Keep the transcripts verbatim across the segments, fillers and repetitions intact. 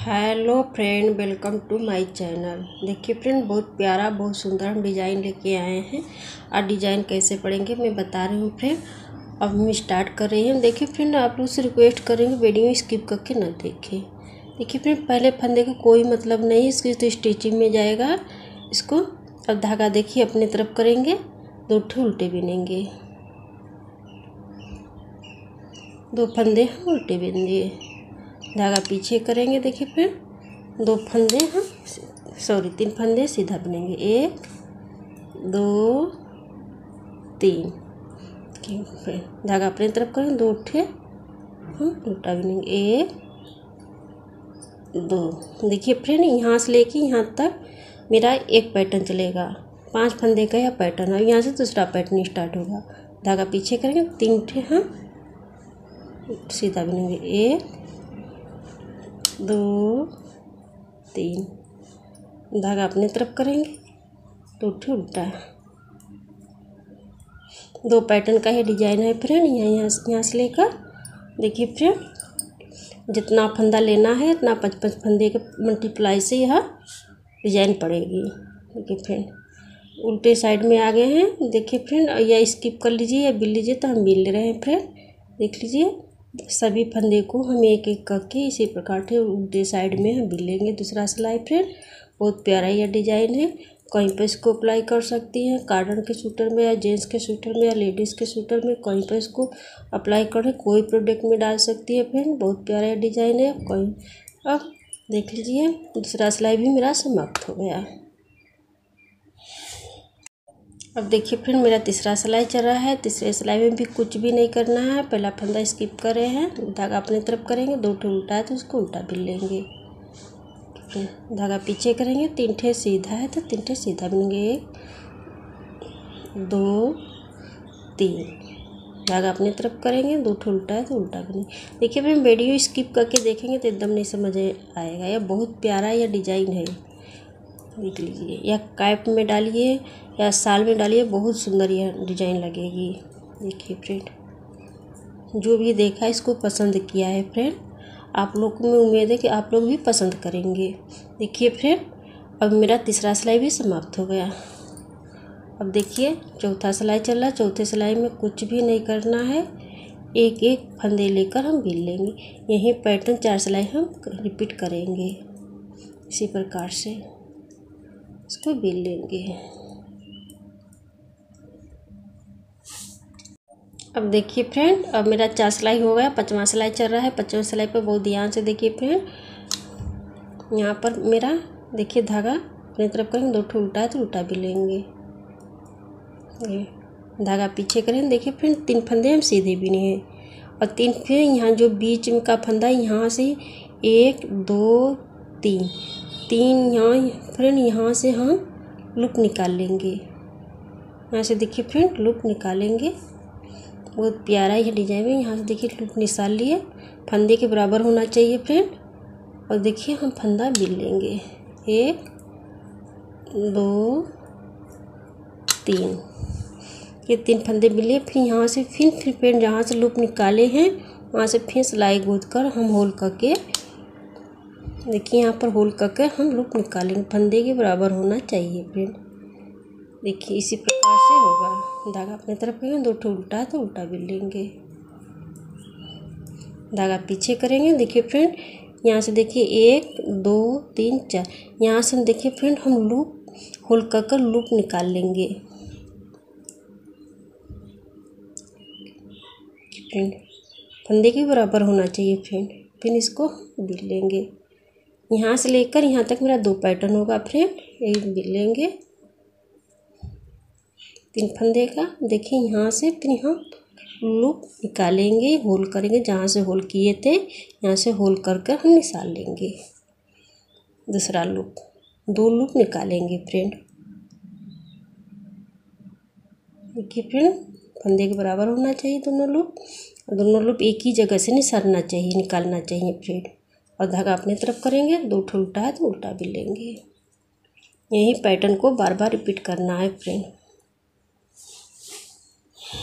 Hello friend, welcome to my channel. देखिए friend, बहुत प्यारा बहुत सुंदर हम डिज़ाइन लेके आए हैं। और डिज़ाइन कैसे पड़ेंगे मैं बता रही हूँ फ्रेंड। अब हम स्टार्ट कर रहे हैं। देखिए फ्रेंड, आप लोग से रिक्वेस्ट करेंगे वीडियो स्किप करके ना देखें। देखिए फ्रेंड, पहले फंदे का कोई मतलब नहीं, इसकी तो स्टिचिंग में जाएगा इसको। अब धागा देखिए अपने तरफ करेंगे, दो ठे उल्टे बिनेंगे, दो फंदे हम उल्टे बिनेंगे, धागा पीछे करेंगे। देखिए फिर दो फंदे हम सॉरी तीन फंदे सीधा बुनेंगे, एक दो तीन। फिर धागा अपने तरफ करेंगे, दो उठे हम उल्टा बुनेंगे, एक दो। देखिए फ्रेंड, यहाँ से लेके यहाँ तक मेरा एक पैटर्न चलेगा, पांच फंदे का यह पैटर्न है। यहाँ से दूसरा पैटर्न स्टार्ट होगा। धागा पीछे करेंगे, तीन उठे हम सीधा बुनेंगे, एक दो तीन। धागा अपने तरफ करेंगे, दो ठे उल्टा। दो पैटर्न का ही डिजाइन है फ्रेंड। यहाँ यहाँ यहाँ से लेकर देखिए फ्रेंड, जितना फंदा लेना है इतना पाँच पाँच फंदे के मल्टीप्लाई से यह डिजाइन पड़ेगी। देखिए फ्रेंड, उल्टे साइड में आ गए हैं। देखिए फ्रेंड, या स्किप कर लीजिए या बिल लीजिए, तो हम बिल ले रहे हैं फ्रेंड। देख लीजिए, सभी फंदे को हम एक एक करके इसी प्रकार से उल्टे साइड में हम बिल लेंगे। दूसरा सिलाई फ्रेंड, बहुत प्यारा यह डिजाइन है। कहीं पर इसको अप्लाई कर सकती हैं, कॉटन के सूटर में या जेंट्स के सूटर में या लेडीज़ के सूटर में, कहीं पर इसको अप्लाई करें, कोई प्रोडक्ट में डाल सकती है फ्रेंड। बहुत प्यारा यह डिजाइन है। कहीं अब देख लीजिए, दूसरा सिलाई भी मेरा समाप्त हो गया। अब देखिए फ्रेंड, मेरा तीसरा सिलाई चल रहा है। तीसरे सिलाई में भी कुछ भी नहीं करना है। पहला फंदा स्किप कर रहे हैं, धागा अपने तरफ करेंगे, दो ठे उल्टा है तो उसको उल्टा बिल लेंगे। धागा पीछे करेंगे, तीन ठे सीधा है तो तीन ठे सीधा बिनेंगे, एक दो तीन। धागा अपने तरफ करेंगे, दो ठे उल्टा है तो उल्टा बिनेंगे। देखिए फ्रेंड, वीडियो स्किप करके देखेंगे तो एकदम नहीं समझ आएगा। यह बहुत प्यारा यह डिजाइन है, देख लीजिए। या कैप में डालिए या साल में डालिए, बहुत सुंदर यह डिजाइन लगेगी। देखिए फ्रेंड, जो भी देखा इसको पसंद किया है फ्रेंड। आप लोग को मैं उम्मीद है कि आप लोग भी पसंद करेंगे। देखिए फ्रेंड, अब मेरा तीसरा सिलाई भी समाप्त हो गया। अब देखिए चौथा सिलाई चल रहा है। चौथे सिलाई में कुछ भी नहीं करना है, एक एक फंदे लेकर हम बिल लेंगे। यही पैटर्न चार सिलाई हम रिपीट करेंगे, इसी प्रकार से इसको बिल लेंगे। अब देखिए फ्रेंड, अब मेरा चार सिलाई हो गया, पांचवा सिलाई चल रहा है। पांचवा सिलाई पर बहुत ध्यान से देखिए फ्रेंड। यहाँ पर मेरा देखिए धागा अपनी तरफ करेंगे, दो ठे उल्टा है तो उल्टा बिल लेंगे। धागा पीछे करेंगे। देखिए फ्रेंड, तीन फंदे हम सीधे बिने हैं और तीन फिर यहाँ जो बीच में का फंदा है, यहाँ से एक दो तीन तीन यहाँ फ्रेंड, यहाँ से हम लूप निकाल लेंगे। यहाँ से देखिए फ्रेंड, लूप निकालेंगे। बहुत प्यारा यह डिजाइन है। यहाँ से देखिए लूप निकाल लिए, फंदे के बराबर होना चाहिए फ्रेंड। और देखिए हम फंदा बिल लेंगे, एक दो तीन। ये तीन फंदे बिले। फिर यहाँ से फिर फिर फ्रेंड जहाँ से लूप निकाले हैं वहाँ से फिर सिलाई गूंथ कर हम होल करके, देखिए यहाँ पर होल करके हम लूप निकालेंगे। फंदे के बराबर होना चाहिए फ्रेंड। देखिए इसी प्रकार से होगा। धागा अपने तरफ करेंगे, दो ठे उल्टा है तो उल्टा बिल लेंगे। धागा पीछे करेंगे। देखिए फ्रेंड, यहाँ से देखिए एक दो तीन चार, यहाँ से देखिए फ्रेंड हम लूप होल कर कर लूप निकाल लेंगे फ्रेंड। फंदे के बराबर होना चाहिए फ्रेंड। फिर इसको बिल लेंगे। यहाँ से लेकर यहाँ तक मेरा दो पैटर्न होगा फ्रेंड, यही बिल लेंगे तीन फंदे का। देखिए यहाँ से फिर हम लूप निकालेंगे, होल करेंगे। जहाँ से होल किए थे यहाँ से होल कर कर हम निकाल लेंगे दूसरा लूप। दो लूप निकालेंगे फ्रेंड। देखिए फ्रेंड, फंदे के बराबर होना चाहिए दोनों लूप, और दोनों लूप एक ही जगह से निकालना चाहिए निकालना चाहिए फ्रेंड। और धागा अपने तरफ करेंगे, दो ठे उल्टा है तो उल्टा बिल लेंगे। यही पैटर्न को बार बार रिपीट करना है फ्रेंड।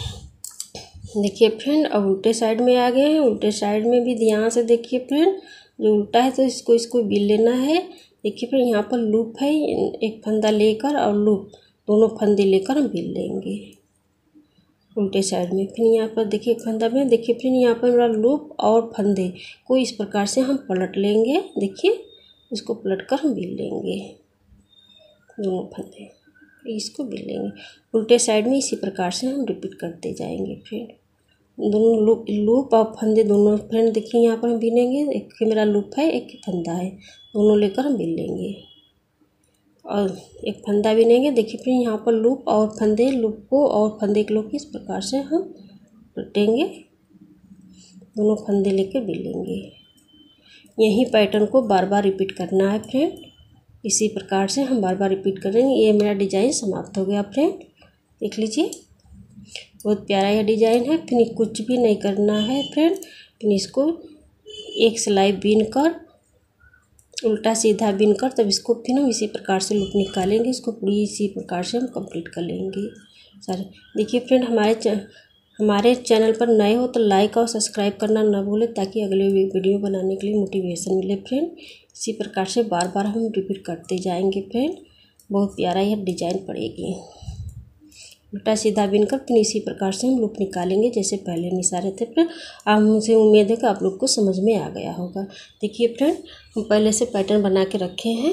देखिए फ्रेंड, अब उल्टे साइड में आ गए हैं। उल्टे साइड में भी ध्यान से देखिए फ्रेंड, जो उल्टा है तो इसको इसको बिल लेना है। देखिए फ्रेंड यहाँ पर लूप है, एक फंदा लेकर और लूप दोनों फंदे लेकर हम बिल लेंगे उल्टे साइड में। फिर यहाँ पर देखिए फंदा में, देखिए फिर यहाँ पर मेरा लूप और फंदे को इस प्रकार से हम पलट लेंगे। देखिए इसको पलट कर हम बिल लेंगे दोनों फंदे, इसको बिल लेंगे उल्टे साइड में। इसी प्रकार से हम रिपीट करते जाएंगे फ्रेंड। दोनों लूप लूप और फंदे दोनों फ्रेंड देखिए यहाँ पर हम बिलेंगे। एक मेरा लूप है, एक फंदा है, दोनों लेकर हम बिल लेंगे और एक फंदा बिनेंगे। देखिए फिर यहाँ पर लूप और फंदे, लूप को और फंदे के लोग इस प्रकार से हम पलटेंगे, दोनों फंदे लेकर बिलेंगे। यही पैटर्न को बार बार रिपीट करना है फ्रेंड। इसी प्रकार से हम बार बार रिपीट करेंगे। ये मेरा डिजाइन समाप्त हो गया फ्रेंड, देख लीजिए बहुत प्यारा यह डिजाइन है। फिर कुछ भी नहीं करना है फ्रेंड। फिर इसको एक सिलाई बीन कर उल्टा सीधा बीन कर तब इसको फिर हम इसी प्रकार से लूप निकालेंगे। इसको पूरी इसी प्रकार से हम कंप्लीट कर लेंगे सर। देखिए फ्रेंड हमारे हमारे चैनल पर नए हो तो लाइक और सब्सक्राइब करना ना भूलें, ताकि अगले वीडियो बनाने के लिए मोटिवेशन मिले फ्रेंड। इसी प्रकार से बार बार हम रिपीट करते जाएंगे फ्रेंड। बहुत प्यारा यह डिजाइन पड़ेगी। उल्टा सीधा बिनकर फिर इसी प्रकार से हम लूप निकालेंगे जैसे पहले निशारे थे फ्रेंड। अब मुझे उम्मीद है कि आप लोग को समझ में आ गया होगा। देखिए फ्रेंड हम पहले से पैटर्न बना के रखे हैं।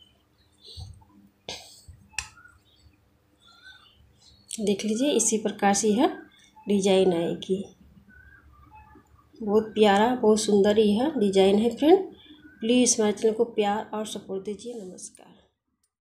देख लीजिए इसी प्रकार से यह डिजाइन आएगी। बहुत प्यारा बहुत सुंदर यह डिजाइन है फ्रेंड। प्लीज़ हमारे चैनल को प्यार और सपोर्ट दीजिए। नमस्कार।